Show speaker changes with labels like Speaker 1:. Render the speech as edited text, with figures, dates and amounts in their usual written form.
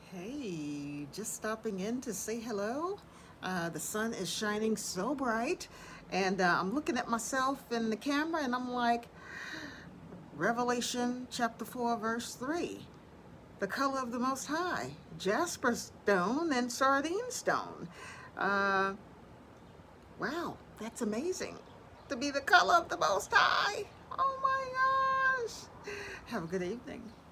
Speaker 1: Hey, just stopping in to say hello. The sun is shining so bright, and I'm looking at myself in the camera, and I'm like, Revelation chapter 4, verse 3. The color of the Most High, Jasper stone and Sardine stone. Uh, wow, that's amazing. To be the color of the Most High. Oh my gosh. Have a good evening.